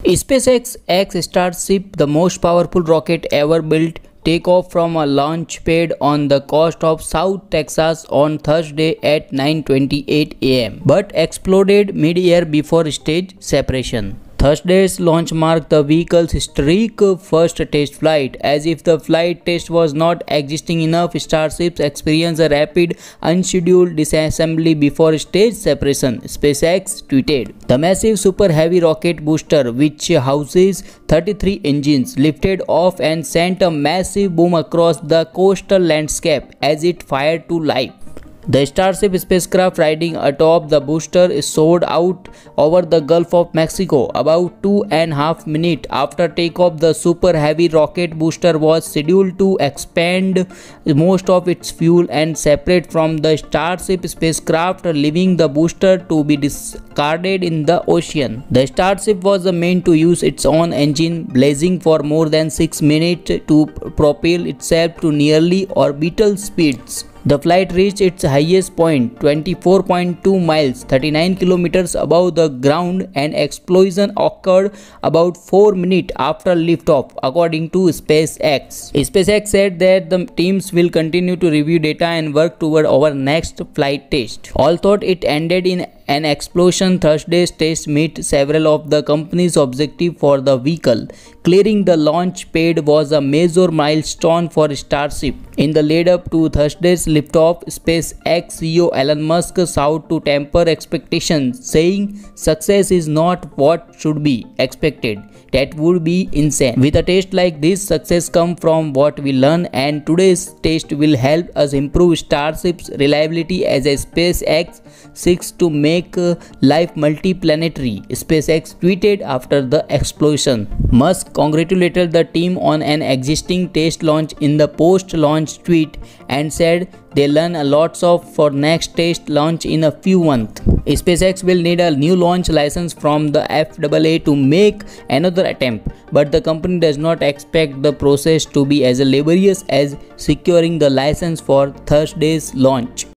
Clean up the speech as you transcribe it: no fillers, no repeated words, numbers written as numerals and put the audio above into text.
SpaceX X Starship, the most powerful rocket ever built, take off from a launch pad on the coast of South Texas on Thursday at 9:28 a.m. but exploded mid-air before stage separation. Thursday's launch marked the vehicle's historic first test flight. As if the flight test was not existing enough, Starships experienced a rapid, unscheduled disassembly before stage separation, SpaceX tweeted. The massive Super Heavy rocket booster, which houses 33 engines, lifted off and sent a massive boom across the coastal landscape as it fired to life. The Starship spacecraft riding atop the booster soared out over the Gulf of Mexico. About 2.5 minutes after takeoff, the Super Heavy rocket booster was scheduled to expend most of its fuel and separate from the Starship spacecraft, leaving the booster to be discarded in the ocean. The Starship was meant to use its own engine, blazing for more than 6 minutes to propel itself to nearly orbital speeds. The flight reached its highest point, 24.2 miles, 39 kilometers above the ground. An explosion occurred about 4 minutes after liftoff, according to SpaceX. SpaceX said that the teams will continue to review data and work toward our next flight test. Although it ended in an explosion, Thursday's test met several of the company's objectives for the vehicle. Clearing the launch pad was a major milestone for Starship. In the lead-up to Thursday's liftoff, SpaceX CEO Elon Musk sought to temper expectations, saying success is not what should be expected. That would be insane. With a test like this, success comes from what we learn, and today's test will help us improve Starship's reliability as a SpaceX seeks to make life multiplanetary, SpaceX tweeted after the explosion. Musk congratulated the team on an existing test launch in the post-launch tweet and said they learn a lot for next test launch in a few months. SpaceX will need a new launch license from the FAA to make another attempt, but the company does not expect the process to be as laborious as securing the license for Thursday's launch.